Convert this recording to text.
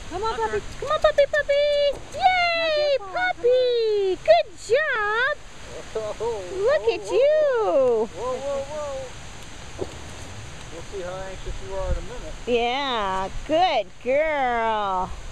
Come on, puppy. Come on, puppy, puppy. Yay, puppy. Good job. Look at you. Whoa, whoa, whoa. We'll see how anxious you are in a minute. Yeah, good girl.